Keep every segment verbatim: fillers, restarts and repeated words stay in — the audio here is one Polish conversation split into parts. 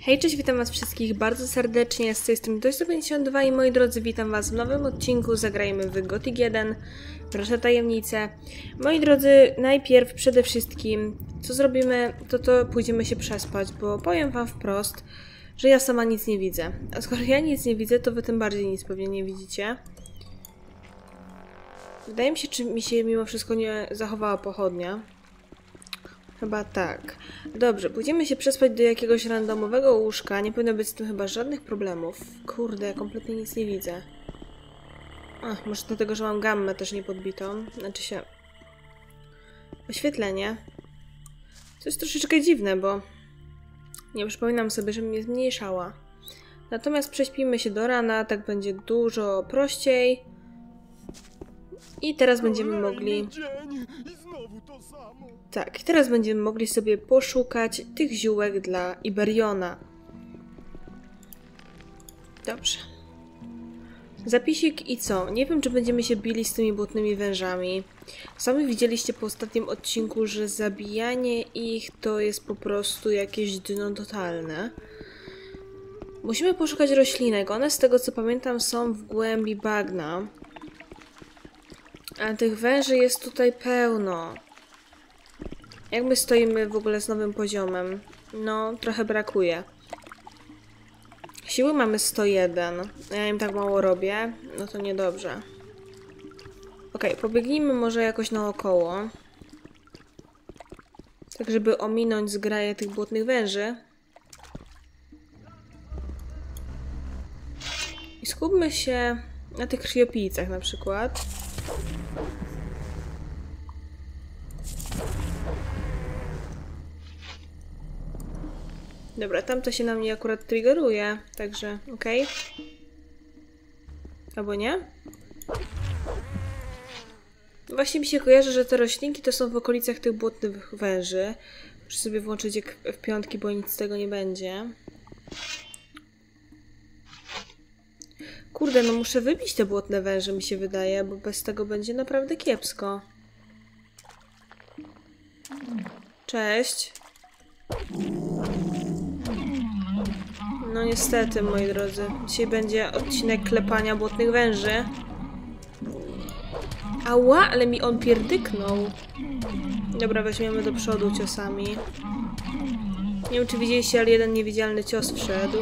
Hej, cześć, witam was wszystkich bardzo serdecznie, z tej strony Toy sto pięćdziesiąt dwa i moi drodzy, witam was w nowym odcinku. Zagrajmy w Gothic jeden. Proszę tajemnicę. Moi drodzy, najpierw przede wszystkim, co zrobimy, to to pójdziemy się przespać, bo powiem wam wprost, że ja sama nic nie widzę. A skoro ja nic nie widzę, to wy tym bardziej nic pewnie nie widzicie. Wydaje mi się, czy mi się mimo wszystko nie zachowała pochodnia. Chyba tak. Dobrze, pójdziemy się przespać do jakiegoś randomowego łóżka. Nie powinno być z tym chyba żadnych problemów. Kurde, ja kompletnie nic nie widzę. Ach, może dlatego, że mam gammę też niepodbitą. Znaczy się... Oświetlenie. To jest troszeczkę dziwne, bo... Nie przypominam sobie, że mnie zmniejszała. Natomiast prześpimy się do rana, tak będzie dużo prościej. I teraz będziemy mogli... Tak, teraz będziemy mogli sobie poszukać tych ziółek dla Iberiona. Dobrze. Zapisik i co? Nie wiem, czy będziemy się bili z tymi błotnymi wężami. Sami widzieliście po ostatnim odcinku, że zabijanie ich to jest po prostu jakieś dno totalne. Musimy poszukać roślinek. One, z tego co pamiętam, są w głębi bagna. A tych węży jest tutaj pełno. Jak my stoimy w ogóle z nowym poziomem? No, trochę brakuje. Siły mamy sto jeden. Ja im tak mało robię. No to niedobrze. Okej, pobiegnijmy może jakoś naokoło. Tak, żeby ominąć zgraję tych błotnych węży. I skupmy się na tych krwiopijcach na przykład. Dobra, tamto się na mnie akurat triggeruje, także okej. Okay. Albo nie? Właśnie mi się kojarzy, że te roślinki to są w okolicach tych błotnych węży. Muszę sobie włączyć je w piątki, bo nic z tego nie będzie. Kurde, no muszę wybić te błotne węże, mi się wydaje, bo bez tego będzie naprawdę kiepsko. Cześć. No niestety, moi drodzy. Dzisiaj będzie odcinek klepania błotnych węży. Ała, ale mi on pierdyknął. Dobra, weźmiemy do przodu ciosami. Nie wiem, czy widzieliście, ale jeden niewidzialny cios wszedł.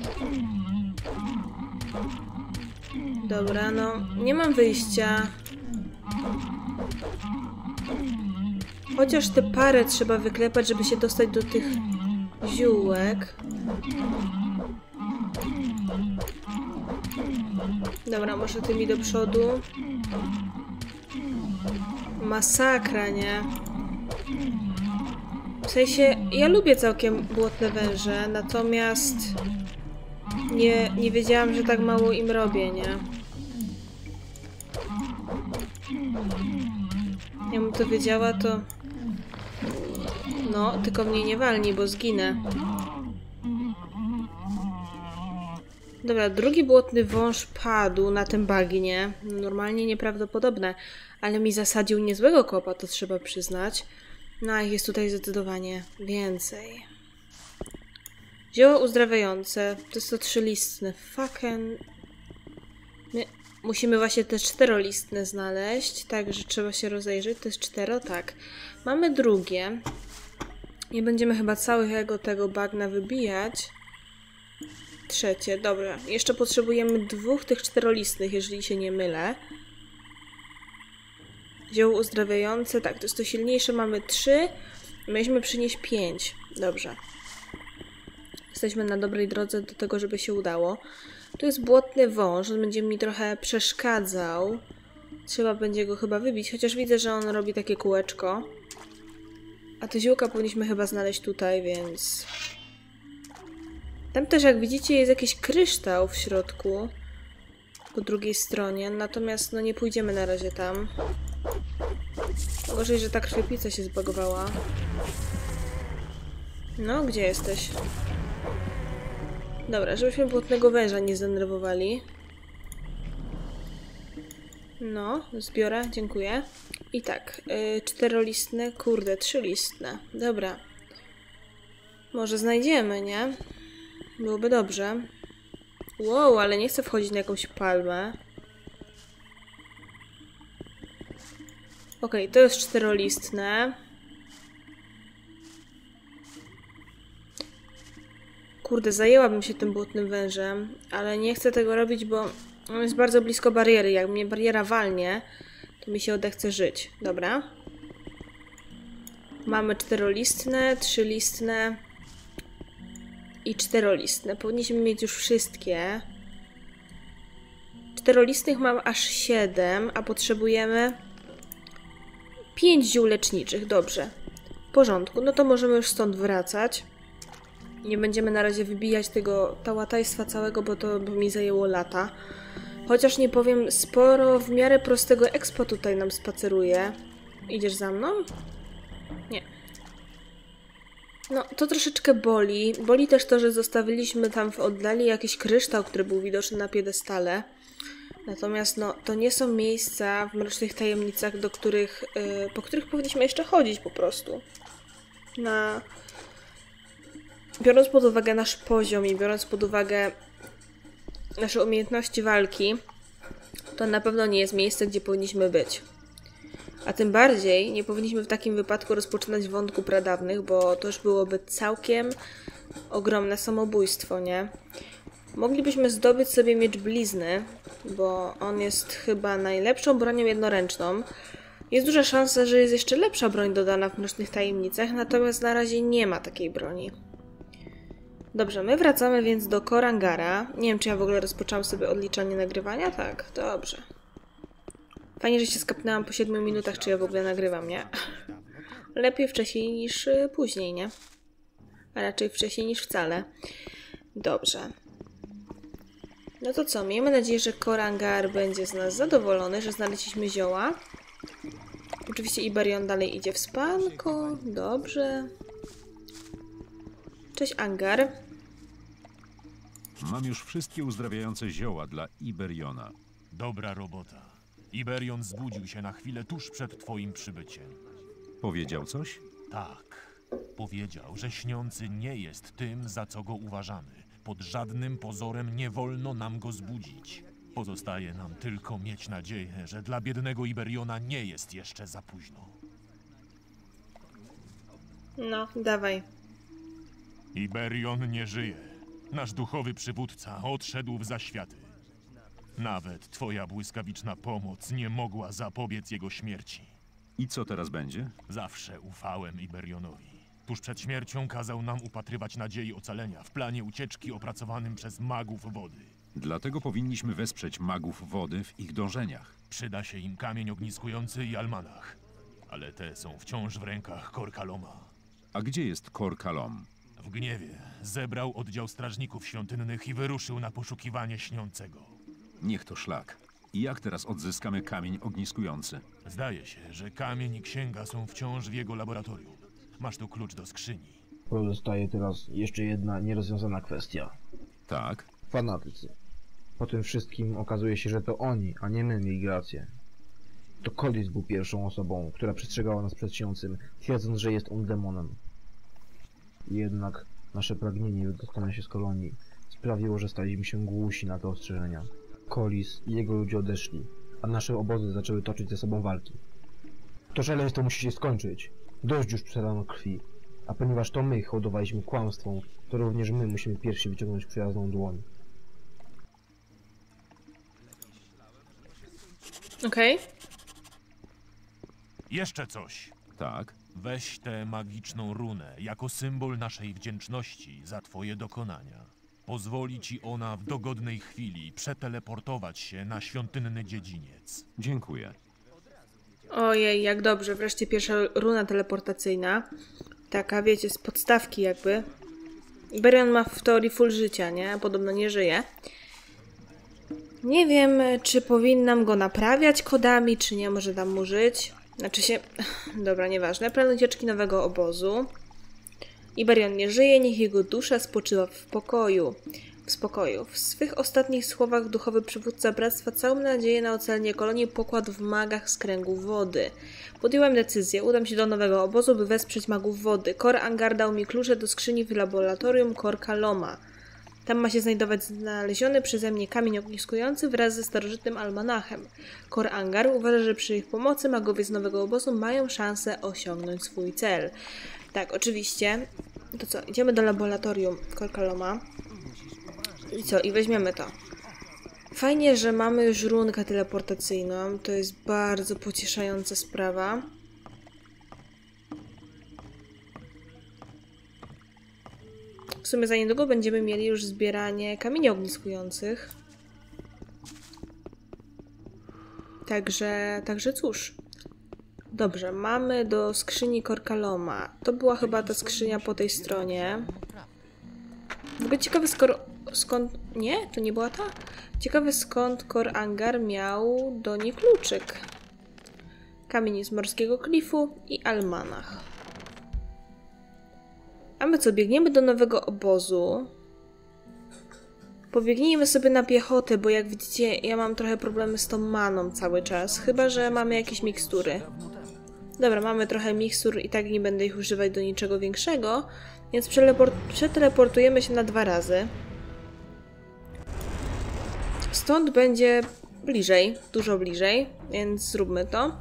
Dobra, no. Nie mam wyjścia. Chociaż te parę trzeba wyklepać, żeby się dostać do tych ziółek. Dobra, może tymi do przodu. Masakra, nie? W sensie, ja lubię całkiem błotne węże, natomiast nie, nie wiedziałam, że tak mało im robię, nie? Jakbym to wiedziała, to... No, tylko mnie nie walni, bo zginę. Dobra, drugi błotny wąż padł na tym bagnie. Normalnie nieprawdopodobne, ale mi zasadził niezłego kopa, to trzeba przyznać. No, a jest tutaj zdecydowanie więcej. Zioło uzdrawiające. To jest to trzylistne. Fucking... My musimy właśnie te czterolistne znaleźć, także trzeba się rozejrzeć. To jest cztero, tak. Mamy drugie. Nie będziemy chyba całego tego bagna wybijać. Trzecie, dobra. Jeszcze potrzebujemy dwóch tych czterolistnych, jeżeli się nie mylę. Zioło uzdrawiające, tak, to jest to silniejsze. Mamy trzy. Mieliśmy przynieść pięć. Dobrze. Jesteśmy na dobrej drodze do tego, żeby się udało. Tu jest błotny wąż, on będzie mi trochę przeszkadzał. Trzeba będzie go chyba wybić, chociaż widzę, że on robi takie kółeczko. A te ziółka powinniśmy chyba znaleźć tutaj, więc... Tam też, jak widzicie, jest jakiś kryształ w środku. Po drugiej stronie, natomiast no nie pójdziemy na razie tam. Gorzej, że ta krwiopica się zbagowała. No, gdzie jesteś? Dobra, żebyśmy błotnego węża nie zdenerwowali. No, zbiorę, dziękuję. I tak, yy, czterolistne, kurde, trzylistne. Dobra. Może znajdziemy, nie? Byłoby dobrze. Wow, ale nie chcę wchodzić na jakąś palmę. Okej, okay, to jest czterolistne. Kurde, zajęłabym się tym błotnym wężem, ale nie chcę tego robić, bo on jest bardzo blisko bariery. Jak mnie bariera walnie, to mi się odechce żyć. Dobra. Mamy czterolistne, trzylistne i czterolistne. Powinniśmy mieć już wszystkie. Czterolistnych mam aż siedem, a potrzebujemy pięć ziół leczniczych. Dobrze. W porządku. No to możemy już stąd wracać. Nie będziemy na razie wybijać tego tałatajstwa całego, bo to by mi zajęło lata. Chociaż nie powiem, sporo w miarę prostego expo tutaj nam spaceruje. Idziesz za mną? Nie. No, to troszeczkę boli. Boli też to, że zostawiliśmy tam w oddali jakiś kryształ, który był widoczny na piedestale. Natomiast no, to nie są miejsca w Mrocznych Tajemnicach, do których, yy, po których powinniśmy jeszcze chodzić po prostu. Na... Biorąc pod uwagę nasz poziom i biorąc pod uwagę nasze umiejętności walki, to na pewno nie jest miejsce, gdzie powinniśmy być. A tym bardziej nie powinniśmy w takim wypadku rozpoczynać wątku pradawnych, bo to już byłoby całkiem ogromne samobójstwo, nie? Moglibyśmy zdobyć sobie miecz blizny, bo on jest chyba najlepszą bronią jednoręczną. Jest duża szansa, że jest jeszcze lepsza broń dodana w Mrocznych Tajemnicach, natomiast na razie nie ma takiej broni. Dobrze, my wracamy więc do Korangara. Nie wiem, czy ja w ogóle rozpoczęłam sobie odliczanie nagrywania? Tak, dobrze. Fajnie, że się skapnęłam po siedmiu minutach, czy ja w ogóle nagrywam, nie? Lepiej wcześniej niż później, nie? A raczej wcześniej niż wcale. Dobrze. No to co? Miejmy nadzieję, że Korangar będzie z nas zadowolony, że znaleźliśmy zioła. Oczywiście Iberion dalej idzie w spanko. Dobrze. Cześć, Angar. Mam już wszystkie uzdrawiające zioła dla Iberiona. Dobra robota. Iberion zbudził się na chwilę tuż przed twoim przybyciem. Powiedział coś? Tak. Powiedział, że śniący nie jest tym, za co go uważamy. Pod żadnym pozorem nie wolno nam go zbudzić. Pozostaje nam tylko mieć nadzieję, że dla biednego Iberiona nie jest jeszcze za późno. No, dawaj. Iberion nie żyje. Nasz duchowy przywódca odszedł w zaświaty. Nawet twoja błyskawiczna pomoc nie mogła zapobiec jego śmierci. I co teraz będzie? Zawsze ufałem Iberionowi. Tuż przed śmiercią kazał nam upatrywać nadziei ocalenia w planie ucieczki opracowanym przez magów wody. Dlatego powinniśmy wesprzeć magów wody w ich dążeniach. Przyda się im kamień ogniskujący i almanach. Ale te są wciąż w rękach Korkaloma. A gdzie jest Korkalom? W gniewie zebrał oddział strażników świątynnych i wyruszył na poszukiwanie śniącego. Niech to szlak. I jak teraz odzyskamy kamień ogniskujący? Zdaje się, że kamień i księga są wciąż w jego laboratorium. Masz tu klucz do skrzyni. Pozostaje teraz jeszcze jedna nierozwiązana kwestia. Tak. Fanatycy. Po tym wszystkim okazuje się, że to oni, a nie my mieli rację. To Kolis był pierwszą osobą, która przestrzegała nas przed śniącym, twierdząc, że jest on demonem. Jednak nasze pragnienie wydostania się z kolonii sprawiło, że staliśmy się głusi na te ostrzeżenia. Kolis i jego ludzie odeszli, a nasze obozy zaczęły toczyć ze sobą walki. To szaleństwo musi się skończyć. Dość już przelano krwi. A ponieważ to my hołdowaliśmy kłamstwom, to również my musimy pierwsi wyciągnąć przyjazną dłoń. Okej. Okay. Jeszcze coś. Tak. Weź tę magiczną runę jako symbol naszej wdzięczności za twoje dokonania. Pozwoli ci ona w dogodnej chwili przeteleportować się na świątynny dziedziniec. Dziękuję. Ojej, jak dobrze. Wreszcie pierwsza runa teleportacyjna. Taka, wiecie, z podstawki jakby. Iberion ma w teorii full życia, nie? Podobno nie żyje. Nie wiem, czy powinnam go naprawiać kodami, czy nie. Może dam mu żyć. Znaczy się... Dobra, nieważne. Plan ucieczki nowego obozu. Iberion nie żyje, niech jego dusza spoczywa w pokoju. W spokoju. W swych ostatnich słowach duchowy przywódca bractwa całą nadzieję na ocalenie kolonii pokładł w magach z kręgu wody. Podjąłem decyzję. Udam się do nowego obozu, by wesprzeć magów wody. Korangar dał mi klucze do skrzyni w laboratorium Korkaloma. Tam ma się znajdować znaleziony przeze mnie kamień ogniskujący wraz ze starożytnym almanachem. Kor Angar uważa, że przy ich pomocy magowie z nowego obozu mają szansę osiągnąć swój cel. Tak, oczywiście. To co, idziemy do laboratorium Korkaloma. I co, i weźmiemy to. Fajnie, że mamy już runkę teleportacyjną. To jest bardzo pocieszająca sprawa. W sumie za niedługo będziemy mieli już zbieranie kamieni ogniskujących. Także, także cóż. Dobrze, mamy do skrzyni Korkaloma. To była chyba ta skrzynia po tej stronie. W ogóle ciekawe skoro, skąd... Nie? To nie była ta? Ciekawe skąd Kor Angar miał do niej kluczyk. Kamień z morskiego klifu i almanach. A my co, biegniemy do nowego obozu. Pobiegnijmy sobie na piechotę, bo jak widzicie, ja mam trochę problemy z tą maną cały czas. Chyba że mamy jakieś mikstury. Dobra, mamy trochę mikstur i tak nie będę ich używać do niczego większego. Więc przeteleportujemy się na dwa razy. Stąd będzie bliżej, dużo bliżej, więc zróbmy to.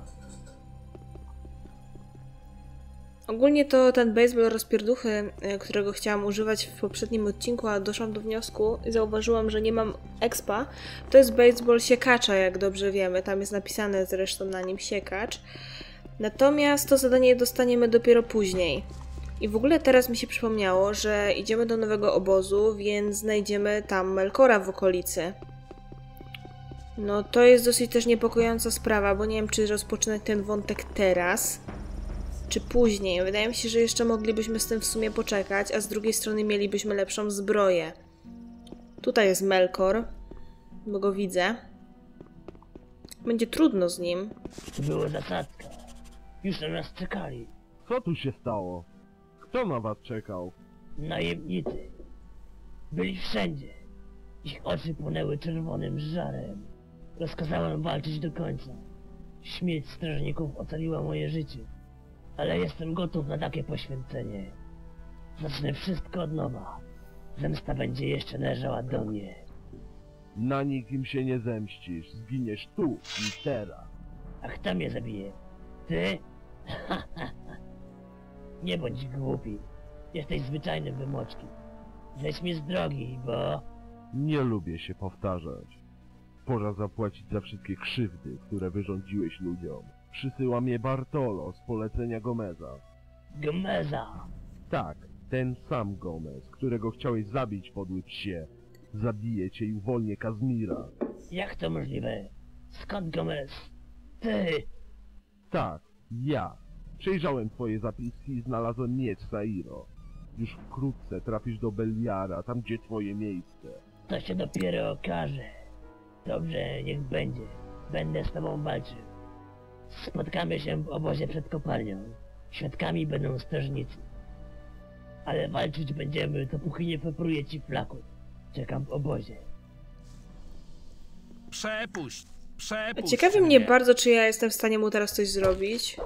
Ogólnie to ten baseball rozpierduchy, którego chciałam używać w poprzednim odcinku, a doszłam do wniosku i zauważyłam, że nie mam expa. To jest baseball siekacza, jak dobrze wiemy. Tam jest napisane zresztą na nim siekacz. Natomiast to zadanie dostaniemy dopiero później. I w ogóle teraz mi się przypomniało, że idziemy do nowego obozu, więc znajdziemy tam Melkora w okolicy. No to jest dosyć też niepokojąca sprawa, bo nie wiem, czy rozpoczynać ten wątek teraz, czy później. Wydaje mi się, że jeszcze moglibyśmy z tym w sumie poczekać, a z drugiej strony mielibyśmy lepszą zbroję. Tutaj jest Melkor, bo go widzę. Będzie trudno z nim. To była zasadzka. Już na nas czekali. Co tu się stało? Kto na was czekał? Najemnicy. Byli wszędzie. Ich oczy płonęły czerwonym żarem. Rozkazałem walczyć do końca. Śmierć strażników ocaliła moje życie. Ale jestem gotów na takie poświęcenie. Zacznę wszystko od nowa. Zemsta będzie jeszcze należała do mnie. Na nikim się nie zemścisz. Zginiesz tu i teraz. A kto mnie zabije? Ty? Nie bądź głupi. Jesteś zwyczajnym wymoczkiem. Zejdź mi z drogi, bo... Nie lubię się powtarzać. Pora zapłacić za wszystkie krzywdy, które wyrządziłeś ludziom. Przysyła mnie Bartolo z polecenia Gomeza. Gomeza! Tak, ten sam Gomez, którego chciałeś zabić, podły psie. Zabiję cię i uwolnię Kazmira. Jak to możliwe? Skąd Gomez? Ty! Tak, ja. Przejrzałem twoje zapiski i znalazłem miecz Sairo. Już wkrótce trafisz do Beliara, tam gdzie twoje miejsce. To się dopiero okaże. Dobrze, niech będzie. Będę z tobą walczył. Spotkamy się w obozie przed kopalnią. Świadkami będą strażnicy. Ale walczyć będziemy, dopóki nie wypruje ci flaku. Czekam w obozie. Przepuść! Przepuść Ciekawi mnie bardzo, czy ja jestem w stanie mu teraz coś zrobić.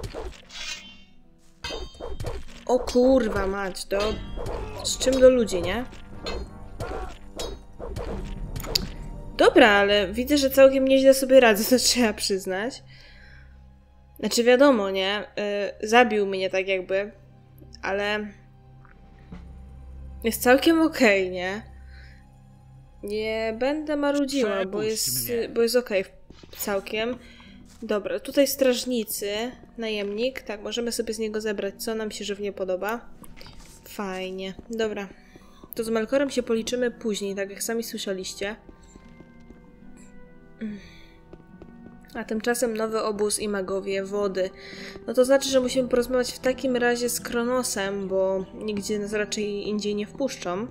O kurwa mać, to... Z czym do ludzi, nie? Dobra, ale widzę, że całkiem nieźle sobie radzę, to trzeba przyznać. Znaczy wiadomo, nie? Yy, zabił mnie tak jakby, ale... Jest całkiem okej, okay, nie? Nie będę marudziła, Przepuść bo jest, mnie. bo jest okej okay całkiem. Dobra, tutaj strażnicy, najemnik, tak, możemy sobie z niego zebrać, co nam się żywnie podoba. Fajnie, dobra. To z Melkorem się policzymy później, tak jak sami słyszeliście. A tymczasem nowy obóz i magowie wody. No to znaczy, że musimy porozmawiać w takim razie z Kronosem, bo nigdzie nas raczej indziej nie wpuszczą.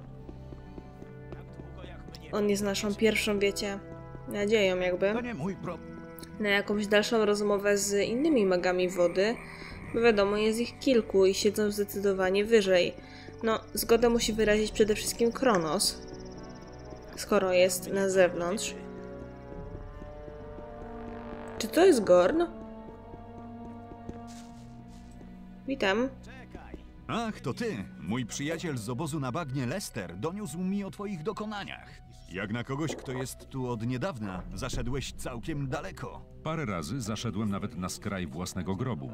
On jest naszą pierwszą, wiecie, nadzieją jakby. To nie mój problem. Na jakąś dalszą rozmowę z innymi magami wody, bo wiadomo, jest ich kilku i siedzą zdecydowanie wyżej. No, zgodę musi wyrazić przede wszystkim Kronos, skoro jest na zewnątrz. Czy to jest Gorn? Witam. Ach, to ty. Mój przyjaciel z obozu na bagnie Lester doniósł mi o twoich dokonaniach. Jak na kogoś, kto jest tu od niedawna, zaszedłeś całkiem daleko. Parę razy zaszedłem nawet na skraj własnego grobu.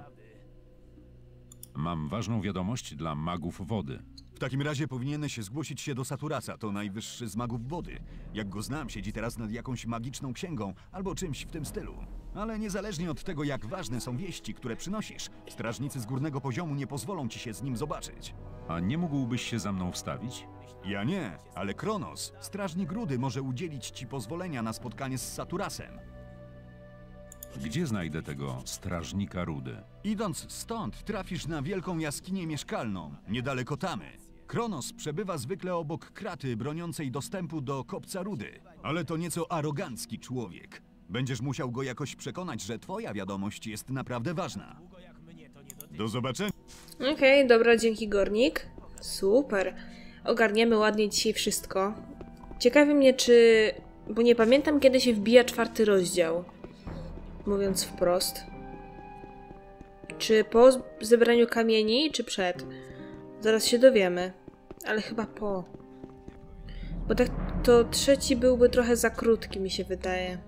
Mam ważną wiadomość dla magów wody. W takim razie powinieneś zgłosić się do Saturasa, to najwyższy z magów wody. Jak go znam, siedzi teraz nad jakąś magiczną księgą albo czymś w tym stylu. Ale niezależnie od tego, jak ważne są wieści, które przynosisz, strażnicy z górnego poziomu nie pozwolą ci się z nim zobaczyć. A nie mógłbyś się za mną wstawić? Ja nie, ale Kronos, strażnik Rudy, może udzielić ci pozwolenia na spotkanie z Saturasem. Gdzie znajdę tego strażnika Rudy? Idąc stąd, trafisz na wielką jaskinię mieszkalną, niedaleko Tamy. Kronos przebywa zwykle obok kraty broniącej dostępu do kopca Rudy, ale to nieco arogancki człowiek. Będziesz musiał go jakoś przekonać, że twoja wiadomość jest naprawdę ważna. Do zobaczenia. Okej, okay, dobra, dzięki Gornik. Super. Ogarniemy ładnie dzisiaj wszystko. Ciekawi mnie, czy... Bo nie pamiętam, kiedy się wbija czwarty rozdział. Mówiąc wprost. Czy po zebraniu kamieni, czy przed? Zaraz się dowiemy. Ale chyba po. Bo tak to trzeci byłby trochę za krótki, mi się wydaje.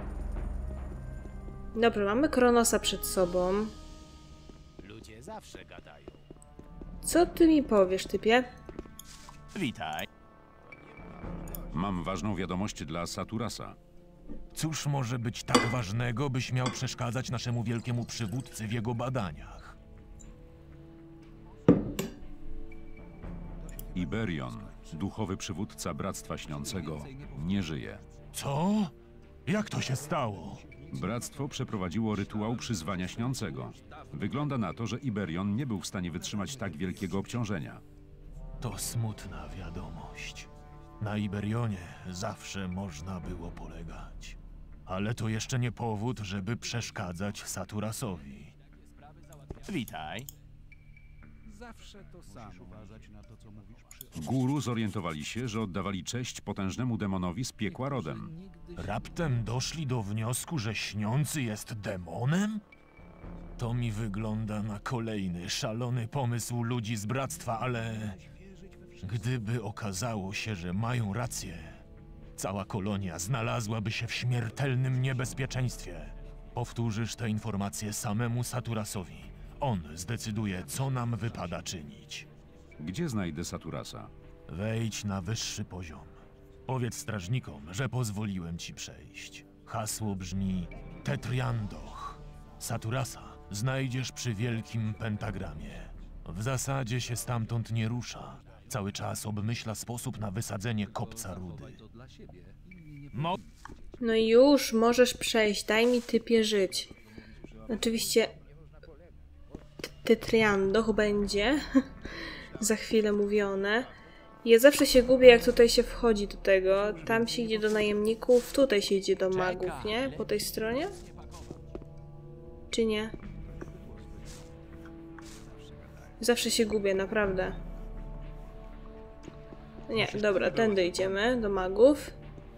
Dobra, mamy Kronosa przed sobą. Ludzie zawsze gadają. Co ty mi powiesz, typie? Witaj. Mam ważną wiadomość dla Saturasa. Cóż może być tak ważnego, byś miał przeszkadzać naszemu wielkiemu przywódcy w jego badaniach? Iberion, duchowy przywódca Bractwa Śniącego, nie żyje. Co? Jak to się stało? Bractwo przeprowadziło rytuał przyzwania Śniącego. Wygląda na to, że Iberion nie był w stanie wytrzymać tak wielkiego obciążenia. To smutna wiadomość. Na Iberionie zawsze można było polegać. Ale to jeszcze nie powód, żeby przeszkadzać Saturasowi. Witaj. Guru zorientowali się, że oddawali cześć potężnemu demonowi z piekła rodem. Raptem doszli do wniosku, że Śniący jest demonem? To mi wygląda na kolejny szalony pomysł ludzi z Bractwa, ale... Gdyby okazało się, że mają rację, cała kolonia znalazłaby się w śmiertelnym niebezpieczeństwie. Powtórzysz te informacje samemu Saturasowi. On zdecyduje, co nam wypada czynić. Gdzie znajdę Saturasa? Wejdź na wyższy poziom. Powiedz strażnikom, że pozwoliłem ci przejść. Hasło brzmi Tetriandoch. Saturasa znajdziesz przy wielkim pentagramie. W zasadzie się stamtąd nie rusza. Cały czas obmyśla sposób na wysadzenie kopca Rudy. Mo No i już, możesz przejść. Daj mi, typie, żyć. Oczywiście Tetriandoch będzie za chwilę mówione. Ja zawsze się gubię, jak tutaj się wchodzi do tego. Tam się idzie do najemników, tutaj się idzie do magów, nie? Po tej stronie? Czy nie? Zawsze się gubię, naprawdę. Nie, dobra, tędy idziemy, do magów.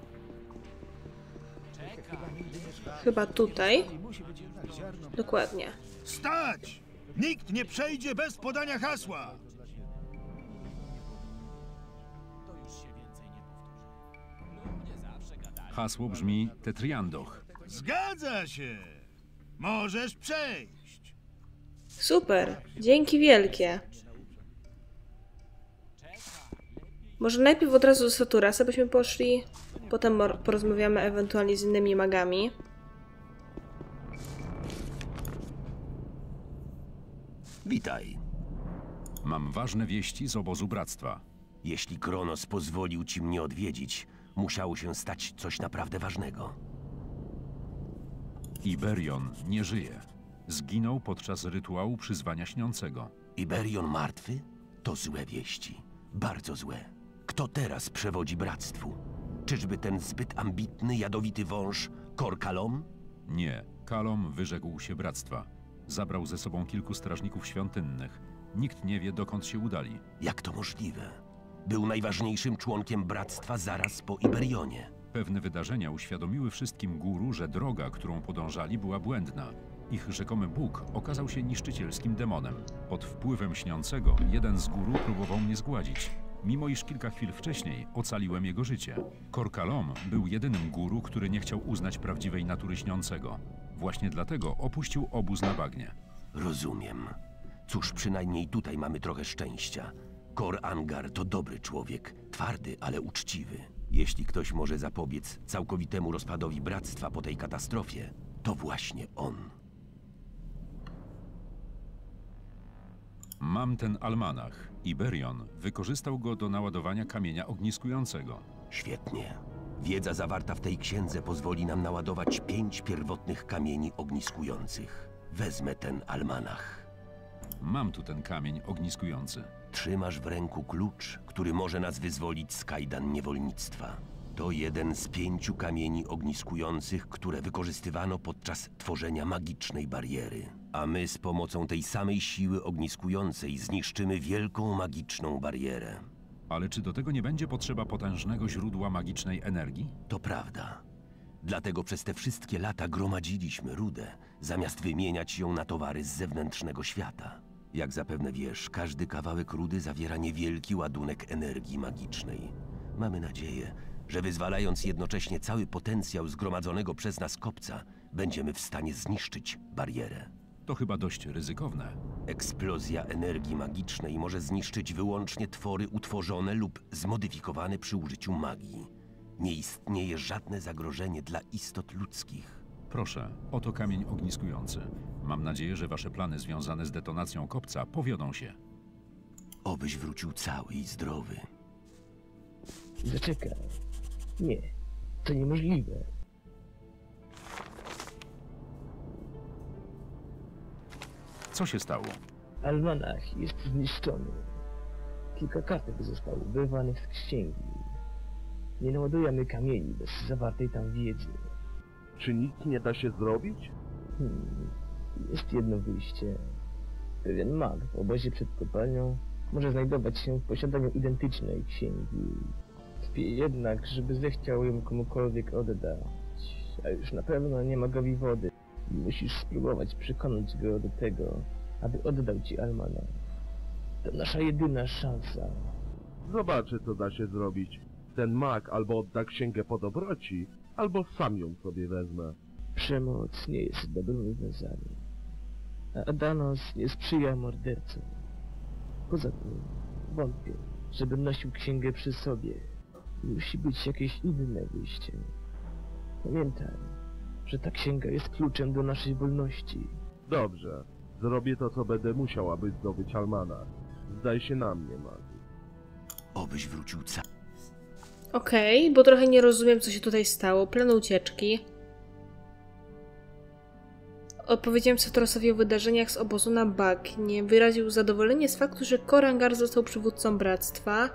Chyba tutaj. Dokładnie. Stać! Nikt nie przejdzie bez podania hasła! Hasło brzmi Tetriandoch. Zgadza się! Możesz przejść! Super, dzięki wielkie. Może najpierw od razu do Saturasa byśmy poszli, potem porozmawiamy ewentualnie z innymi magami. Witaj. Mam ważne wieści z obozu Bractwa. Jeśli Kronos pozwolił ci mnie odwiedzić, musiało się stać coś naprawdę ważnego. Iberion nie żyje. Zginął podczas rytuału przyzwania Śniącego. Iberion martwy? To złe wieści. Bardzo złe. Kto teraz przewodzi bractwu? Czyżby ten zbyt ambitny, jadowity wąż Kor Kalom? Nie. Kalom wyrzekł się Bractwa. Zabrał ze sobą kilku strażników świątynnych. Nikt nie wie, dokąd się udali. Jak to możliwe? Był najważniejszym członkiem bractwa zaraz po Iberionie. Pewne wydarzenia uświadomiły wszystkim guru, że droga, którą podążali, była błędna. Ich rzekomy Bóg okazał się niszczycielskim demonem. Pod wpływem śniącego jeden z guru próbował mnie zgładzić, mimo iż kilka chwil wcześniej ocaliłem jego życie. Kor Kalom był jedynym guru, który nie chciał uznać prawdziwej natury śniącego. Właśnie dlatego opuścił obóz na bagnie. Rozumiem. Cóż, przynajmniej tutaj mamy trochę szczęścia. Kor Angar to dobry człowiek, twardy, ale uczciwy. Jeśli ktoś może zapobiec całkowitemu rozpadowi bractwa po tej katastrofie, to właśnie on. Mam ten almanach. Iberion wykorzystał go do naładowania kamienia ogniskującego. Świetnie. Wiedza zawarta w tej księdze pozwoli nam naładować pięć pierwotnych kamieni ogniskujących. Wezmę ten almanach. Mam tu ten kamień ogniskujący. Trzymasz w ręku klucz, który może nas wyzwolić z kajdan niewolnictwa. To jeden z pięciu kamieni ogniskujących, które wykorzystywano podczas tworzenia magicznej bariery. A my z pomocą tej samej siły ogniskującej zniszczymy wielką magiczną barierę. Ale czy do tego nie będzie potrzeba potężnego źródła magicznej energii? To prawda. Dlatego przez te wszystkie lata gromadziliśmy rudę, zamiast wymieniać ją na towary z zewnętrznego świata. Jak zapewne wiesz, każdy kawałek rudy zawiera niewielki ładunek energii magicznej. Mamy nadzieję, że wyzwalając jednocześnie cały potencjał zgromadzonego przez nas kopca, będziemy w stanie zniszczyć barierę. To chyba dość ryzykowne. Eksplozja energii magicznej może zniszczyć wyłącznie twory utworzone lub zmodyfikowane przy użyciu magii. Nie istnieje żadne zagrożenie dla istot ludzkich. Proszę, oto kamień ogniskujący. Mam nadzieję, że wasze plany związane z detonacją kopca powiodą się. Obyś wrócił cały i zdrowy. Zaczekaj. Nie, to niemożliwe. Co się stało? Almanach jest zniszczony. Kilka kartek zostało wyrwanych z księgi. Nie naładujemy kamieni bez zawartej tam wiedzy. Czy nic nie da się zrobić? Hmm, jest jedno wyjście. Pewien mag w obozie przed kopalnią może znajdować się w posiadaniu identycznej księgi. Wątpię jednak, żeby zechciał ją komukolwiek oddać. A już na pewno nie magowi wody. Musisz spróbować przekonać go do tego, aby oddał ci Almana. To nasza jedyna szansa. Zobaczę, co da się zrobić. Ten mag albo odda księgę po dobroci, albo sam ją sobie wezmę. Przemoc nie jest dobrym rozwiązaniem. A Adanos nie sprzyja mordercom. Poza tym wątpię, żeby nosił księgę przy sobie. Musi być jakieś inne wyjście. Pamiętaj, że ta księga jest kluczem do naszej wolności. Dobrze. Zrobię to, co będę musiał, aby zdobyć Almana. Zdaj się na mnie, magu. Obyś wrócił cały. Okej, okay, bo trochę nie rozumiem, co się tutaj stało. Plan ucieczki. Opowiedziałem Satrosowi o wydarzeniach z obozu na bagnie. Wyraził zadowolenie z faktu, że Kor Angar został przywódcą bractwa.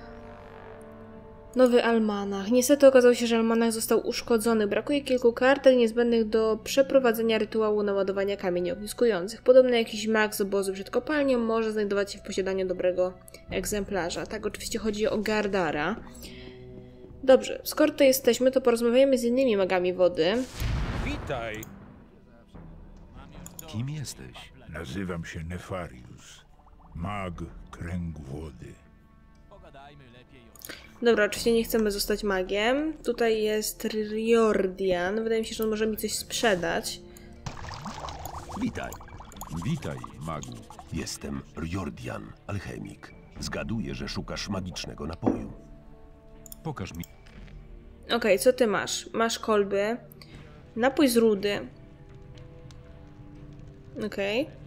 Nowy almanach. Niestety okazało się, że almanach został uszkodzony. Brakuje kilku kartek niezbędnych do przeprowadzenia rytuału naładowania kamieni ogniskujących. Podobno jakiś mag z obozu przed kopalnią może znajdować się w posiadaniu dobrego egzemplarza. Tak, oczywiście chodzi o Gardara. Dobrze, skoro to jesteśmy, to porozmawiajmy z innymi magami wody. Witaj! Kim jesteś? Nazywam się Nefarius. Mag kręgu wody. Dobra, oczywiście nie chcemy zostać magiem. Tutaj jest Riordian. Wydaje mi się, że on może mi coś sprzedać. Witaj. Witaj, magu. Jestem Riordian, alchemik. Zgaduję, że szukasz magicznego napoju. Pokaż mi. Okej, okay, co ty masz? Masz kolby. Napój z rudy. Okej. Okay.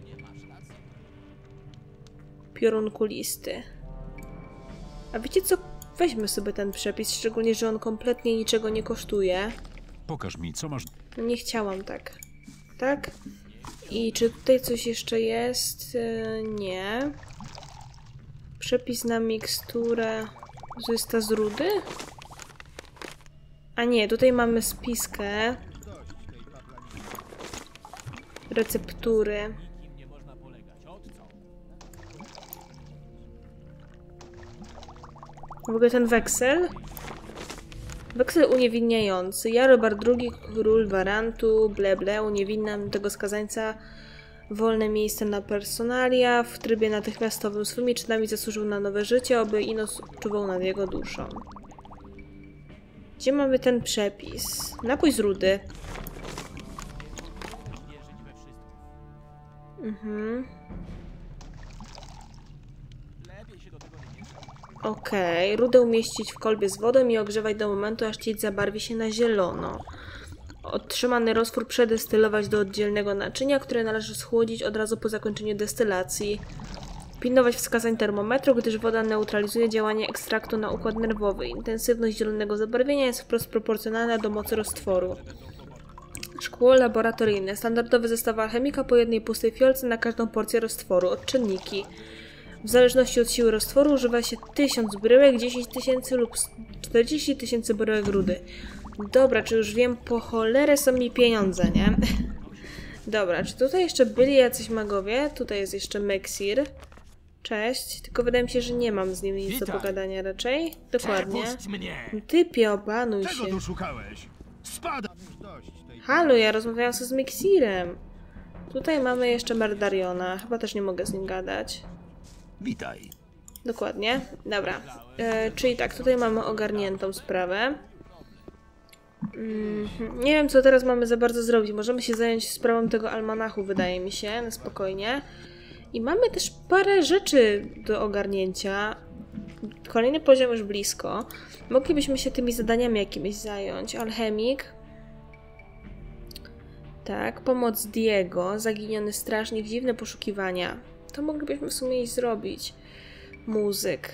Piorun kulisty. A wiecie co? Weźmy sobie ten przepis, szczególnie, że on kompletnie niczego nie kosztuje. Pokaż mi, co masz. No nie chciałam tak. Tak? I czy tutaj coś jeszcze jest? Nie. Przepis na miksturę. To jest ta z rudy? A nie, tutaj mamy spiskę. Receptury. W ogóle ten weksel? Weksel uniewinniający. Jarobar drugi, król Warantu, ble ble, uniewinniam tego skazańca. Wolne miejsce na personalia. W trybie natychmiastowym swymi czynami zasłużył na nowe życie, oby Inos czuwał nad jego duszą. Gdzie mamy ten przepis? Napój z rudy. Mhm. Okej, okay. Rudę umieścić w kolbie z wodą i ogrzewać do momentu, aż cieć zabarwi się na zielono. Otrzymany roztwór przedestylować do oddzielnego naczynia, które należy schłodzić od razu po zakończeniu destylacji. Pilnować wskazań termometru, gdyż woda neutralizuje działanie ekstraktu na układ nerwowy. Intensywność zielonego zabarwienia jest wprost proporcjonalna do mocy roztworu. Szkło laboratoryjne. Standardowy zestaw alchemika po jednej pustej fiolce na każdą porcję roztworu. Odczynniki. W zależności od siły roztworu używa się tysiąc bryłek, dziesięć tysięcy lub czterdzieści tysięcy bryłek rudy. Dobra, czy już wiem, po cholerę są mi pieniądze, nie? Dobra, czy tutaj jeszcze byli jacyś magowie? Tutaj jest jeszcze Meksir. Cześć, tylko wydaje mi się, że nie mam z nim nic do pogadania raczej. Dokładnie. Typie, obanuj się. Czego tu szukałeś? Spada! Halo, ja rozmawiałam z Meksirem. Tutaj mamy jeszcze Merdariona. Chyba też nie mogę z nim gadać. Witaj. Dokładnie. Dobra. E, czyli tak, tutaj mamy ogarniętą sprawę. Mm, nie wiem, co teraz mamy za bardzo zrobić. Możemy się zająć sprawą tego almanachu, wydaje mi się, na spokojnie. I mamy też parę rzeczy do ogarnięcia. Kolejny poziom już blisko. Moglibyśmy się tymi zadaniami jakimiś zająć. Alchemik. Tak, pomoc Diego. Zaginiony strażnik, dziwne poszukiwania. To moglibyśmy w sumie iść zrobić. Muzyk.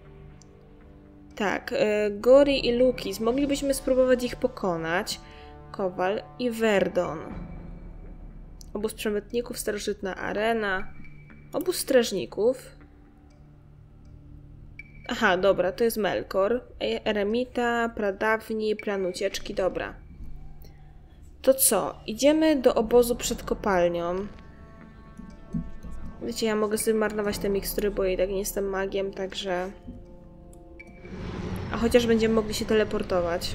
Tak, y, Gori i Lukis. Moglibyśmy spróbować ich pokonać. Kowal i Verdon. Obóz przemytników, starożytna arena. Obóz strażników. Aha, dobra, to jest Melkor. Eremita, pradawni, plan ucieczki, dobra. To co? Idziemy do obozu przed kopalnią. Wiecie, ja mogę sobie marnować te mikstury, bo i tak nie jestem magiem, także... A chociaż będziemy mogli się teleportować.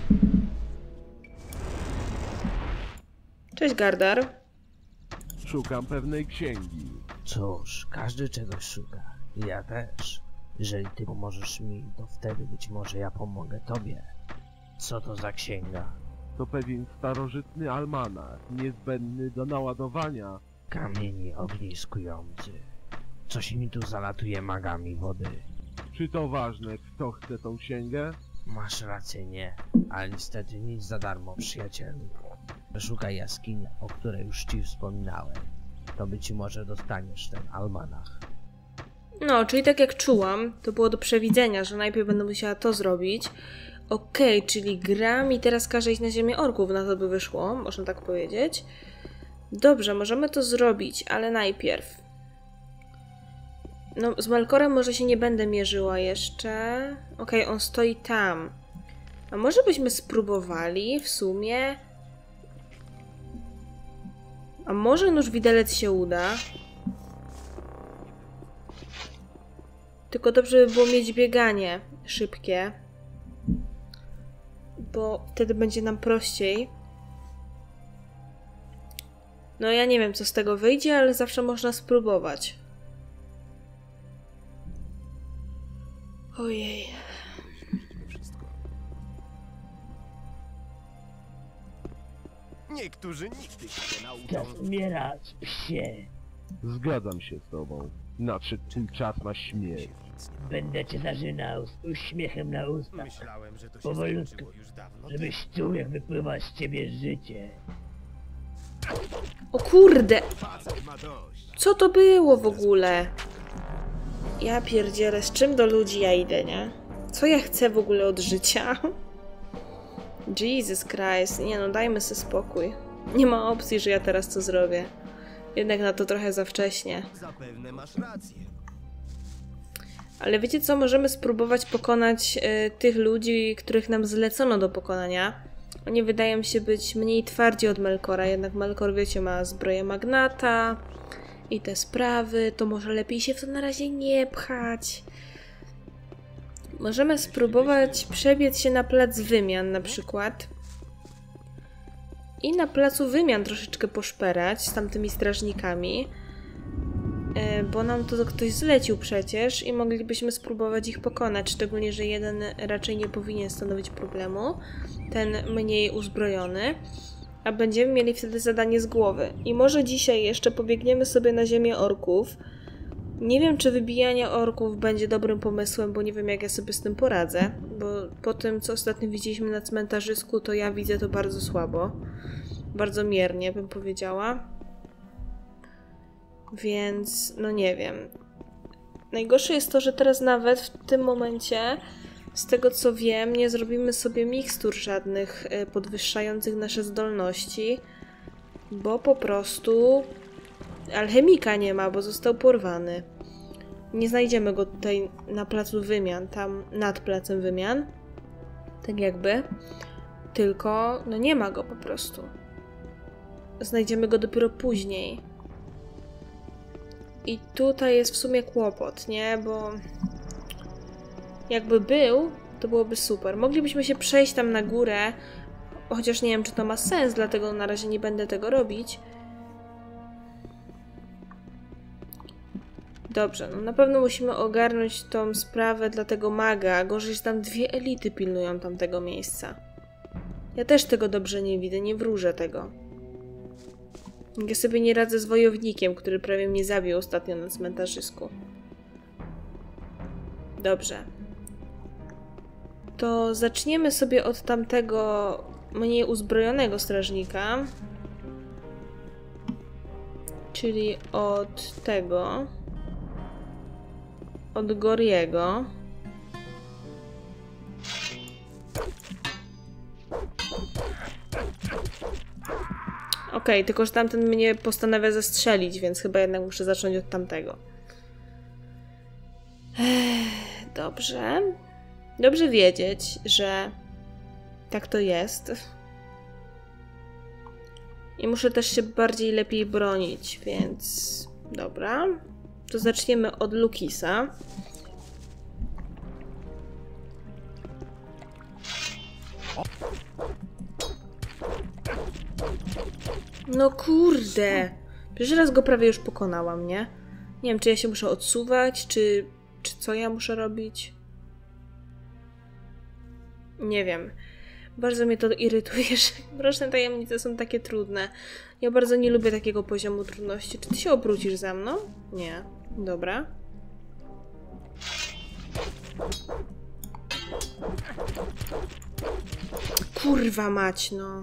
Cześć, Gardar. Szukam pewnej księgi. Cóż, każdy czegoś szuka. Ja też. Jeżeli ty pomożesz mi, to wtedy być może ja pomogę tobie. Co to za księga? To pewien starożytny almanach, niezbędny do naładowania. Kamieni ogniskujący. Coś mi tu zalatuje magami wody. Czy to ważne, kto chce tą księgę? Masz rację, nie. Ale niestety nic za darmo, przyjacielu. Szukaj jaskini, o której już ci wspominałem. To być może dostaniesz ten almanach. No, czyli tak jak czułam, to było do przewidzenia, że najpierw będę musiała to zrobić. Okej, okay, czyli gra mi teraz każe iść na ziemię orków, na to by wyszło, można tak powiedzieć. Dobrze, możemy to zrobić, ale najpierw. No, z Melkorem może się nie będę mierzyła jeszcze. Okej, okay, on stoi tam. A może byśmy spróbowali w sumie... A może nóż widelec się uda? Tylko dobrze by było mieć bieganie szybkie. Bo wtedy będzie nam prościej. No ja nie wiem, co z tego wyjdzie, ale zawsze można spróbować. Ojej. Niektórzy nigdy się nie nauczą. Czas umierać, psie. Zgadzam się z tobą. Nadszedł czas na śmierć. Będę cię zażynał z uśmiechem na ustach. Myślałem, że to się Powolutku, skończyło już dawno. żebyś czuł, jak wypływa z ciebie życie. O kurde! Facet ma dość. Co to było w ogóle? Ja pierdzielę, z czym do ludzi ja idę, nie? Co ja chcę w ogóle od życia? Jesus Christ, nie no, dajmy sobie spokój. Nie ma opcji, że ja teraz to zrobię. Jednak na to trochę za wcześnie. Zapewne masz rację. Ale wiecie co? Możemy spróbować pokonać y, tych ludzi, których nam zlecono do pokonania. Oni wydają się być mniej twardzi od Melkora, jednak Melkor, wiecie, ma zbroję magnata i te sprawy, to może lepiej się w to na razie nie pchać. Możemy spróbować przebiec się na plac wymian na przykład. I na placu wymian troszeczkę poszperać z tamtymi strażnikami. Bo nam to ktoś zlecił przecież i moglibyśmy spróbować ich pokonać. Szczególnie, że jeden raczej nie powinien stanowić problemu. Ten mniej uzbrojony. A będziemy mieli wtedy zadanie z głowy. I może dzisiaj jeszcze pobiegniemy sobie na ziemię orków. Nie wiem, czy wybijanie orków będzie dobrym pomysłem, bo nie wiem, jak ja sobie z tym poradzę. Bo po tym, co ostatnio widzieliśmy na cmentarzysku, to ja widzę to bardzo słabo. Bardzo miernie, bym powiedziała. Więc, no nie wiem. Najgorsze jest to, że teraz nawet w tym momencie, z tego co wiem, nie zrobimy sobie mikstur żadnych podwyższających nasze zdolności, bo po prostu alchemika nie ma, bo został porwany. Nie znajdziemy go tutaj na placu wymian, tam nad placem wymian. Tak jakby. Tylko, no nie ma go po prostu. Znajdziemy go dopiero później. I tutaj jest w sumie kłopot, nie? Bo jakby był, to byłoby super. Moglibyśmy się przejść tam na górę, chociaż nie wiem, czy to ma sens, dlatego na razie nie będę tego robić. Dobrze, no na pewno musimy ogarnąć tą sprawę dla tego maga. Gorzej, że tam dwie elity pilnują tamtego miejsca. Ja też tego dobrze nie widzę, nie wróżę tego. Ja sobie nie radzę z wojownikiem, który prawie mnie zabił ostatnio na cmentarzysku. Dobrze. To zaczniemy sobie od tamtego mniej uzbrojonego strażnika. Czyli od tego. Od Goriego. Okej, okay, tylko że tamten mnie postanawia zastrzelić, więc chyba jednak muszę zacząć od tamtego. Ech, dobrze. Dobrze wiedzieć, że tak to jest. I muszę też się bardziej lepiej bronić, więc dobra. To zaczniemy od Lukisa. No kurde. Pierwszy raz go prawie już pokonałam, nie? Nie wiem, czy ja się muszę odsuwać, czy, czy co ja muszę robić. Nie wiem. Bardzo mnie to irytuje, że Mroczne Tajemnice są takie trudne. Ja bardzo nie lubię takiego poziomu trudności. Czy ty się obrócisz za mną? Nie. Dobra. Kurwa mać, no.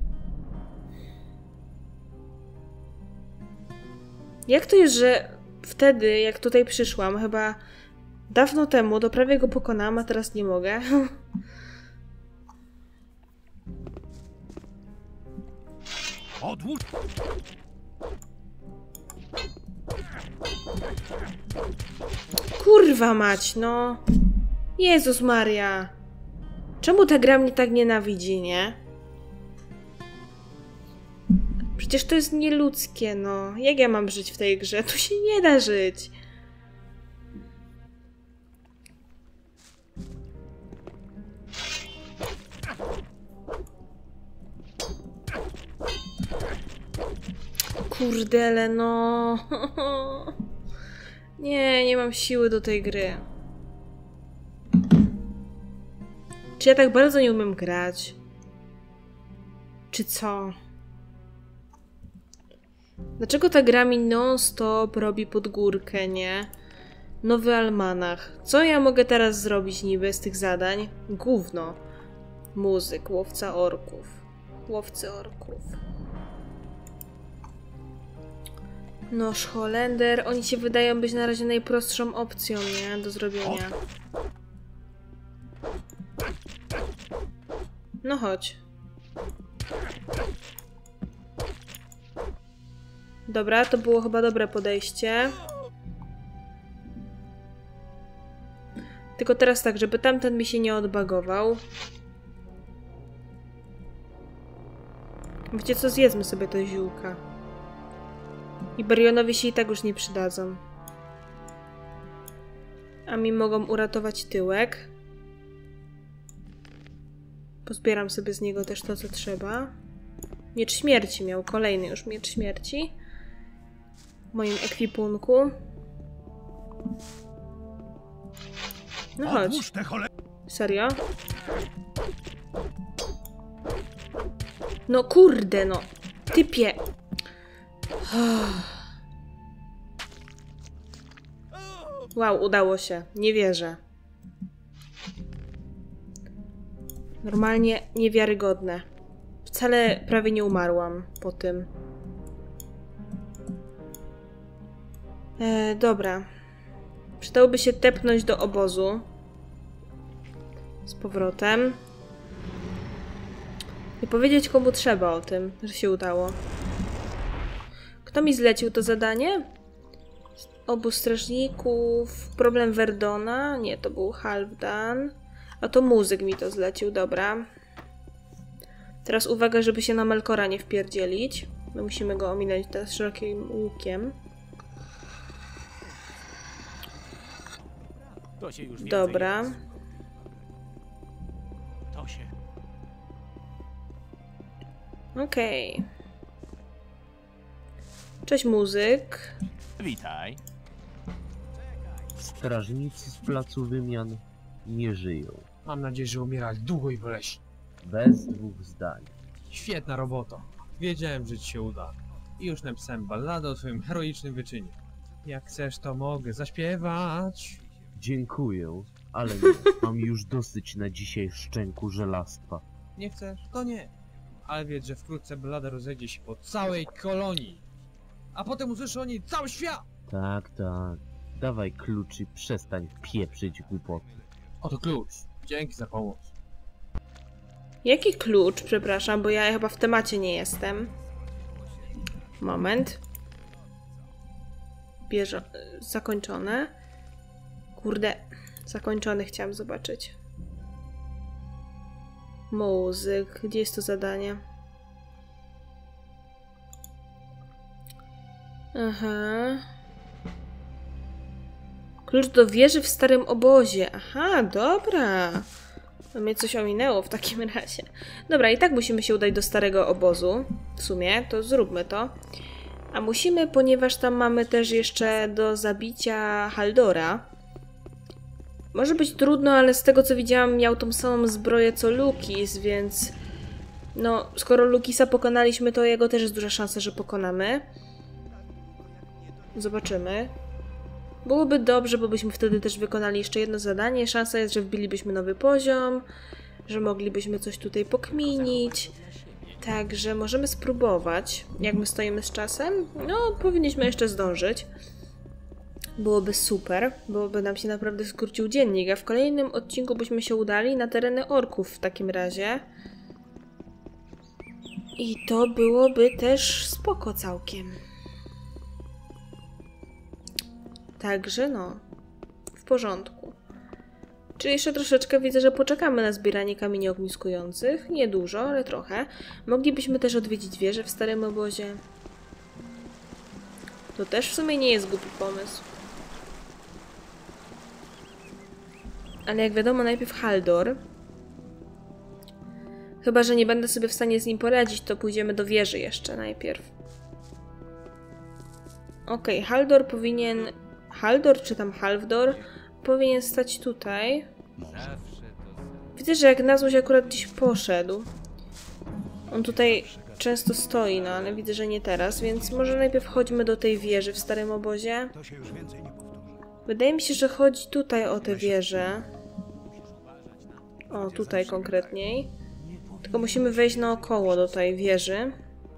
Jak to jest, że wtedy, jak tutaj przyszłam, chyba dawno temu, to prawie go pokonałam, a teraz nie mogę. Odłóż! Kurwa mać, no. Jezus Maria. Czemu ta gra mnie tak nienawidzi, nie? Przecież to jest nieludzkie, no. Jak ja mam żyć w tej grze? Tu się nie da żyć. Kurdele, no. Nie, nie mam siły do tej gry. Czy ja tak bardzo nie umiem grać? Czy co? Dlaczego ta gra mi non-stop robi pod górkę, nie? Nowy almanach. Co ja mogę teraz zrobić niby z tych zadań? Gówno. Muzyk, łowca orków. Łowcy orków. Noż Holender. Oni się wydają być na razie najprostszą opcją, nie? Do zrobienia. No chodź. Dobra, to było chyba dobre podejście. Tylko teraz tak, żeby tamten mi się nie odbagował. Wiecie co? Zjedzmy sobie te ziółka. I Barionowi się i tak już nie przydadzą. A mi mogą uratować tyłek. Pozbieram sobie z niego też to, co trzeba. Miecz śmierci miał, kolejny już miecz śmierci. W moim ekwipunku. No chodź. Serio? No kurde, no. Typie. Wow, udało się. Nie wierzę. Normalnie niewiarygodne. Wcale prawie nie umarłam po tym. E, dobra. Przydałoby się tepnąć do obozu. Z powrotem. I powiedzieć, komu trzeba o tym, że się udało. Kto mi zlecił to zadanie? Obóz strażników. Problem Verdona. Nie, to był Halfdan. A to muzyk mi to zlecił, dobra. Teraz uwaga, żeby się na Melkora nie wpierdzielić. My musimy go ominąć teraz szerokim łukiem. To się już Dobra. To się. Okej. Okay. Cześć, muzyk. Witaj. Strażnicy z placu wymian nie żyją. Mam nadzieję, że umierali długo i boleśnie. Bez dwóch zdań. Świetna robota. Wiedziałem, że ci się uda. I już napisałem balladę o twoim heroicznym wyczynie. Jak chcesz, to mogę zaśpiewać. Dziękuję, ale nie. Mam już dosyć na dzisiaj szczęku żelastwa. Nie chcesz? To nie. Ale wiedz, że wkrótce ballada rozejdzie się po całej kolonii. A potem usłyszy o niej cały świat! Tak, tak. Dawaj klucz i przestań pieprzyć głupoty. Oto klucz. Dzięki za pomoc. Jaki klucz? Przepraszam, bo ja chyba w temacie nie jestem. Moment. Bierze... Zakończone. Kurde. Zakończony chciałam zobaczyć. Muzyk. Gdzie jest to zadanie? Aha. Klucz do wieży w starym obozie. Aha, dobra. To mnie coś ominęło w takim razie. Dobra, i tak musimy się udać do starego obozu. W sumie, to zróbmy to. A musimy, ponieważ tam mamy też jeszcze do zabicia Haldora. Może być trudno, ale z tego co widziałam, miał tą samą zbroję co Lukis, więc... No, skoro Lukisa pokonaliśmy, to jego też jest duża szansa, że pokonamy. Zobaczymy. Byłoby dobrze, bo byśmy wtedy też wykonali jeszcze jedno zadanie. Szansa jest, że wbilibyśmy nowy poziom, że moglibyśmy coś tutaj pokminić. Także możemy spróbować. Jak my stoimy z czasem? No, powinniśmy jeszcze zdążyć. Byłoby super. Byłoby nam się naprawdę skrócił dziennik, a w kolejnym odcinku byśmy się udali na tereny orków w takim razie. I to byłoby też spoko całkiem. Także no, w porządku. Czyli jeszcze troszeczkę widzę, że poczekamy na zbieranie kamieni ogniskujących. Nie dużo, ale trochę. Moglibyśmy też odwiedzić wieżę w starym obozie. To też w sumie nie jest głupi pomysł. Ale jak wiadomo, najpierw Haldor. Chyba że nie będę sobie w stanie z nim poradzić, to pójdziemy do wieży jeszcze najpierw. Okej, okay, Haldor powinien... Haldor czy tam Halfdor powinien stać tutaj. Widzę, że jak na złość akurat gdzieś poszedł. On tutaj często stoi, no ale widzę, że nie teraz, więc może najpierw chodźmy do tej wieży w starym obozie. Wydaje mi się, że chodzi tutaj o tę wieżę. O, tutaj konkretniej. Tylko musimy wejść naokoło do tej wieży.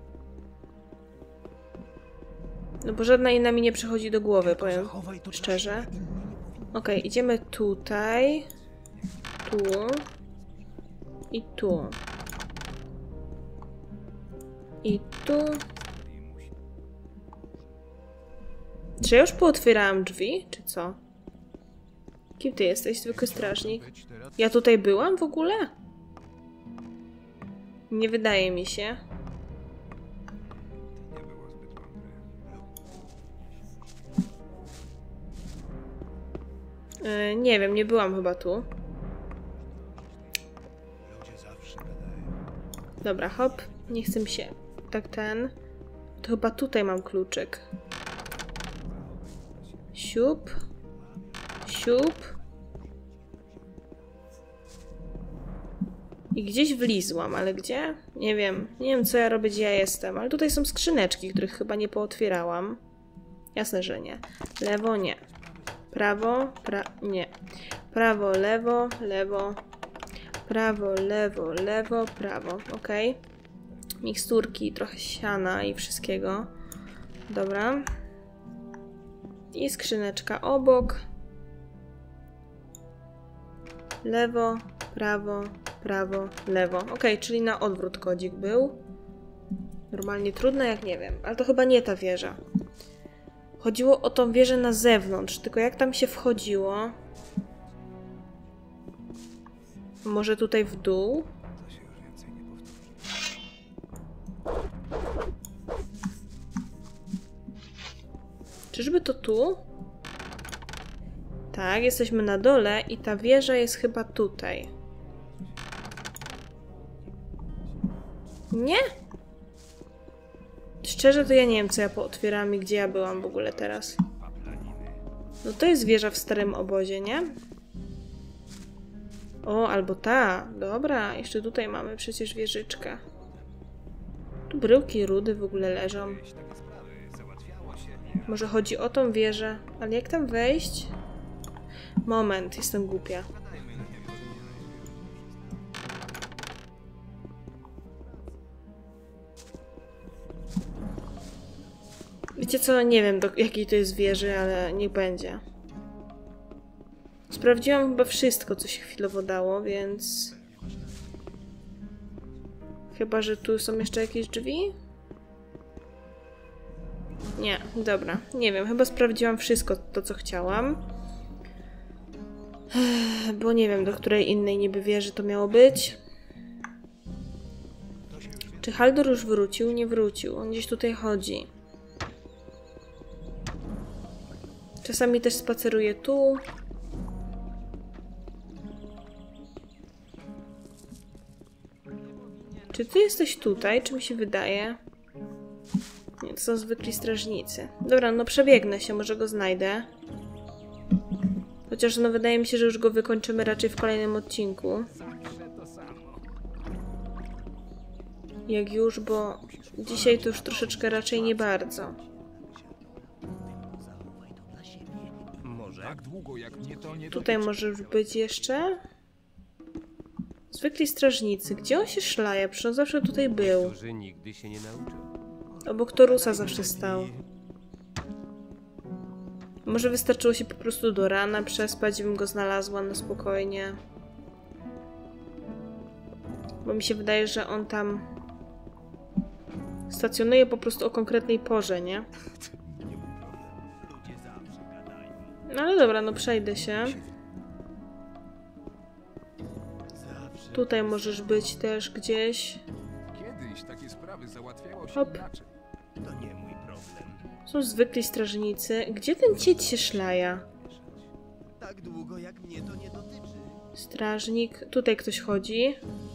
No bo żadna inna mi nie przychodzi do głowy, powiem szczerze. Okej, okay, idziemy tutaj. Tu. I tu. I tu. Czy ja już pootwierałam drzwi, czy co? Kim ty jesteś, zwykły strażnik? Ja tutaj byłam w ogóle? Nie wydaje mi się. Yy, nie wiem, nie byłam chyba tu. Dobra, hop. Nie chcę mi się... Tak ten... To chyba tutaj mam kluczyk. Siup. Siup. I gdzieś wlizłam, ale gdzie? Nie wiem. Nie wiem, co ja robię, gdzie ja jestem. Ale tutaj są skrzyneczki, których chyba nie pootwierałam. Jasne, że nie. Lewo, nie. Prawo, pra... nie. Prawo, lewo, lewo. Prawo, lewo, lewo, prawo. Ok. Miksturki, trochę siana i wszystkiego. Dobra. I skrzyneczka obok. Lewo, prawo, prawo, lewo. Ok, czyli na odwrót kodzik był. Normalnie trudne, jak nie wiem. Ale to chyba nie ta wieża. Chodziło o tą wieżę na zewnątrz. Tylko jak tam się wchodziło? Może tutaj w dół? Czyżby to tu? Tak, jesteśmy na dole i ta wieża jest chyba tutaj. Nie? Szczerze to ja nie wiem, co ja pootwieram i gdzie ja byłam w ogóle teraz. No to jest wieża w starym obozie, nie? O, albo ta. Dobra, jeszcze tutaj mamy przecież wieżyczkę. Tu bryłki rudy w ogóle leżą. Może chodzi o tą wieżę. Ale jak tam wejść? Moment, jestem głupia. Wiecie co? Nie wiem, do jakiej to jest wieży, ale niech będzie. Sprawdziłam chyba wszystko, co się chwilowo dało, więc... Chyba, że tu są jeszcze jakieś drzwi? Nie, dobra. Nie wiem, chyba sprawdziłam wszystko to, co chciałam. Bo nie wiem, do której innej niby wieży to miało być. Czy Haldor już wrócił? Nie wrócił. On gdzieś tutaj chodzi. Czasami też spaceruje tu. Czy ty jesteś tutaj? Czy mi się wydaje? Nie, to są zwykli strażnicy. Dobra, no przebiegnę się, może go znajdę. Chociaż no wydaje mi się, że już go wykończymy raczej w kolejnym odcinku. Jak już, bo dzisiaj to już troszeczkę raczej nie bardzo. Tutaj może już być jeszcze? Zwykli strażnicy. Gdzie on się szlaje? Przecież on zawsze tutaj był. Obok Torusa zawsze stał. Może wystarczyło się po prostu do rana przespać i bym go znalazła na spokojnie. Bo mi się wydaje, że on tam stacjonuje po prostu o konkretnej porze, nie? No ale dobra, no przejdę się. Tutaj możesz być też gdzieś. Hop. Są zwykli strażnicy. Gdzie ten cieć się szlaja? Tak długo jak mnie to nie dotyczy. Strażnik. Tutaj ktoś chodzi.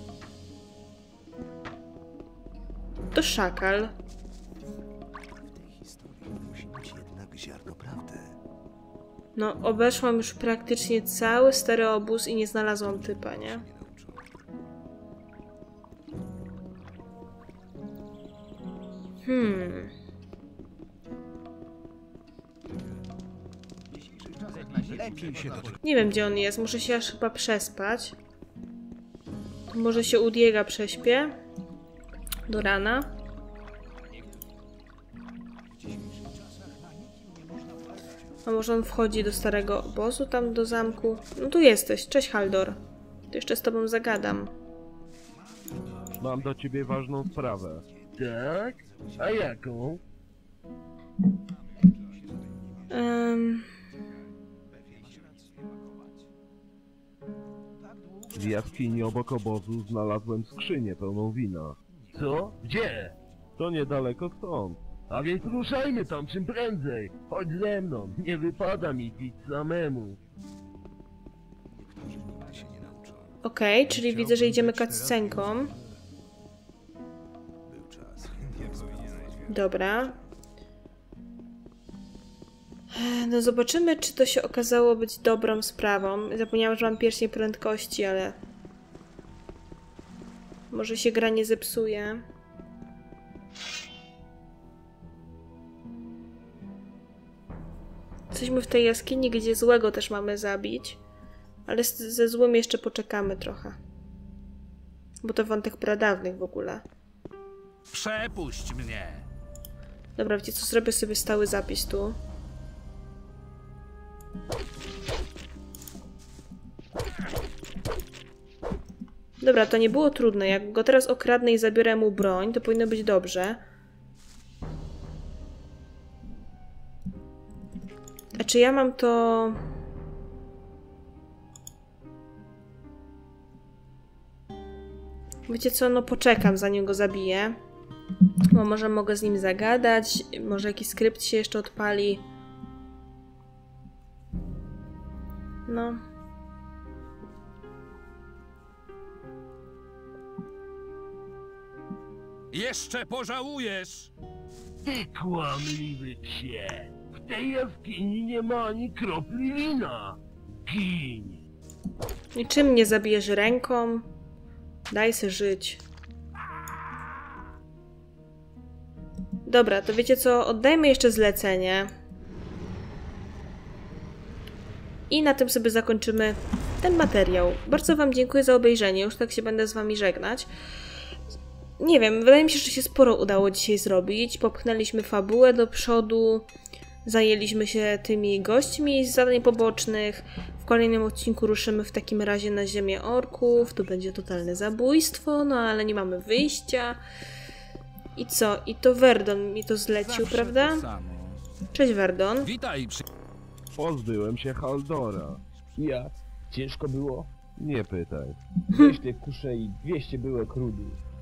To szakal. W tej historii musi być jednak ziarno prawdy. No, obeszłam już praktycznie cały stary obóz i nie znalazłam typa, nie? Hmm. Nie wiem, gdzie on jest. Muszę się aż chyba przespać. Może się u Diega prześpię. Do rana. A może on wchodzi do starego obozu, tam do zamku? No tu jesteś. Cześć, Haldor. To jeszcze z tobą zagadam. Mam do ciebie ważną sprawę. Tak? A jaką? Um... W jaskini obok obozu znalazłem skrzynię pełną wina. Co? Gdzie? To niedaleko stąd. A więc ruszajmy tam czym prędzej. Chodź ze mną. Nie wypada mi pić samemu. Okej, okay, czyli widzę, że idziemy cutscenką. Dobra. No zobaczymy, czy to się okazało być dobrą sprawą. Zapomniałam, że mam pierścień prędkości, ale... może się gra nie zepsuje. Jesteśmy w tej jaskini, gdzie złego też mamy zabić. Ale z, ze złym jeszcze poczekamy trochę. Bo to wątek pradawnych w ogóle. Przepuść mnie! Dobra, wiecie co? Zrobię sobie stały zapis tu. Dobra, to nie było trudne. Jak go teraz okradnę i zabiorę mu broń, to powinno być dobrze. A czy ja mam to... Wiecie co? No poczekam, zanim go zabiję. Bo może mogę z nim zagadać, może jakiś skrypt się jeszcze odpali. No. Jeszcze pożałujesz! Ty kłamliwy psie! W tej jaskini nie ma ani kropli wina! Gin! I czym mnie zabijesz? Ręką? Daj se żyć. Dobra, to wiecie co? Oddajmy jeszcze zlecenie. I na tym sobie zakończymy ten materiał. Bardzo wam dziękuję za obejrzenie. Już tak się będę z wami żegnać. Nie wiem, wydaje mi się, że się sporo udało dzisiaj zrobić. Popchnęliśmy fabułę do przodu. Zajęliśmy się tymi gośćmi z zadań pobocznych. W kolejnym odcinku ruszymy w takim razie na ziemię orków. To będzie totalne zabójstwo, no ale nie mamy wyjścia. I co? I to Verdon mi to zlecił, zawsze prawda? Cześć Verdon. Witaj przy... Pozbyłem się Haldora. Jak? Ciężko było? Nie pytaj. Weź te kusze i dwieście były krudy.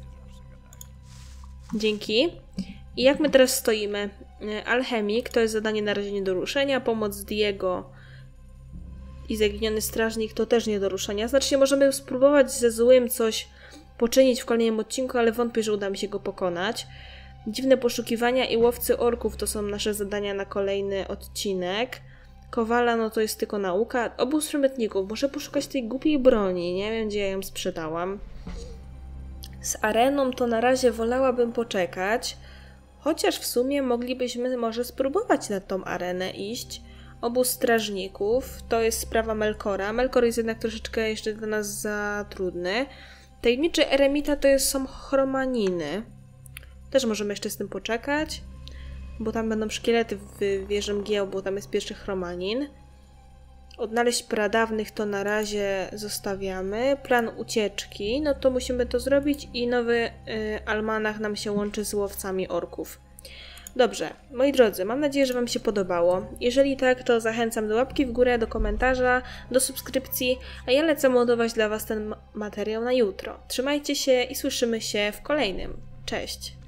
Dzięki. I jak my teraz stoimy? Alchemik to jest zadanie na razie nie do ruszenia. Pomoc Diego i Zaginiony Strażnik to też nie do ruszenia. Znaczy możemy spróbować ze złym coś poczynić w kolejnym odcinku, ale wątpię, że uda mi się go pokonać. Dziwne poszukiwania i łowcy orków to są nasze zadania na kolejny odcinek. Kowala no to jest tylko nauka. Obóz przemytników. Muszę poszukać tej głupiej broni. Nie wiem, gdzie ja ją sprzedałam. Z areną to na razie wolałabym poczekać. Chociaż w sumie moglibyśmy może spróbować na tą arenę iść. Obóz strażników to jest sprawa Melkora. Melkor jest jednak troszeczkę jeszcze dla nas za trudny. Tajemniczy eremita to jest, są chromaniny. Też możemy jeszcze z tym poczekać. Bo tam będą szkielety w wieży mgieł, bo tam jest pierwszy chromanin. Odnaleźć pradawnych to na razie zostawiamy. Plan ucieczki, no to musimy to zrobić i nowy y, almanach nam się łączy z łowcami orków. Dobrze, moi drodzy, mam nadzieję, że wam się podobało. Jeżeli tak, to zachęcam do łapki w górę, do komentarza, do subskrypcji, a ja lecę montować dla was ten materiał na jutro. Trzymajcie się i słyszymy się w kolejnym. Cześć!